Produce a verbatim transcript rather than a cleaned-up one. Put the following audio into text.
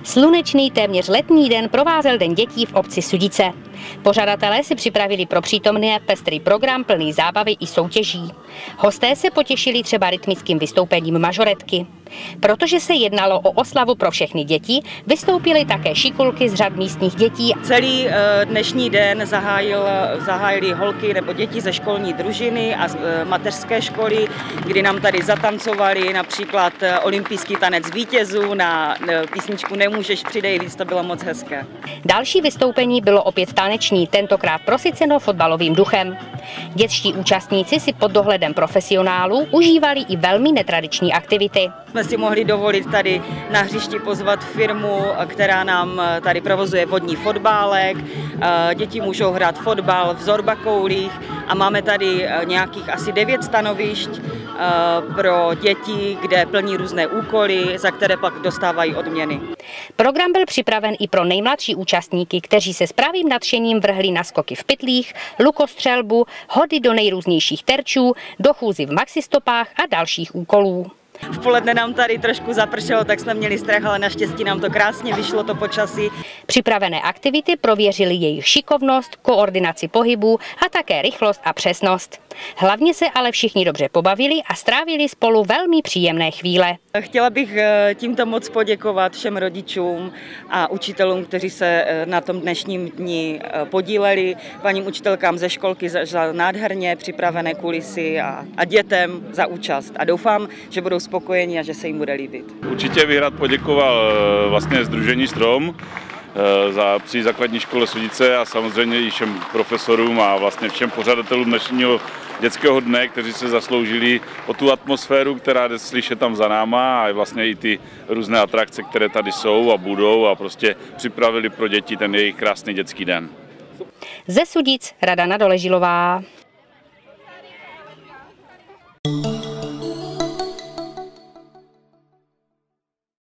Slunečný, téměř letní den provázel Den dětí v obci Sudice. Pořadatelé si připravili pro přítomné pestrý program plný zábavy i soutěží. Hosté se potěšili třeba rytmickým vystoupením mažoretky. Protože se jednalo o oslavu pro všechny děti, vystoupily také šikulky z řad místních dětí. Celý dnešní den zahájil, zahájili holky nebo děti ze školní družiny a z mateřské školy, kdy nám tady zatancovali například olympijský tanec vítězů na písničku Nemůžeš, přidej víc, to bylo moc hezké. Další vystoupení bylo opět taneční, tentokrát prosyceno fotbalovým duchem. Dětští účastníci si pod dohledem profesionálů užívali i velmi netradiční aktivity. Jsme si mohli dovolit tady na hřišti pozvat firmu, která nám tady provozuje vodní fotbálek. Děti můžou hrát fotbal v zorbakoulích a máme tady nějakých asi devět stanovišť pro děti, kde plní různé úkoly, za které pak dostávají odměny. Program byl připraven i pro nejmladší účastníky, kteří se s pravým nadšením vrhli na skoky v pytlích, lukostřelbu, hody do nejrůznějších terčů, do chůzy v maxistopách a dalších úkolů. V poledne nám tady trošku zapršelo, tak jsme měli strach, ale naštěstí nám to krásně vyšlo, to počasí. Připravené aktivity prověřily jejich šikovnost, koordinaci pohybů a také rychlost a přesnost. Hlavně se ale všichni dobře pobavili a strávili spolu velmi příjemné chvíle. Chtěla bych tímto moc poděkovat všem rodičům a učitelům, kteří se na tom dnešním dni podíleli, paním učitelkám ze školky za, za nádherně připravené kulisy a, a dětem za účast. A doufám, že budou spokojeni a že se jim bude líbit. Určitě bych rád poděkoval vlastně Sdružení Strom za při základní škole Sudice a samozřejmě i všem profesorům a vlastně všem pořadatelům dnešního dětského dne, kteří se zasloužili o tu atmosféru, která jde slyšet tam za náma a vlastně i ty různé atrakce, které tady jsou a budou a prostě připravili pro děti ten jejich krásný dětský den. Ze Sudic Radana Doležilová.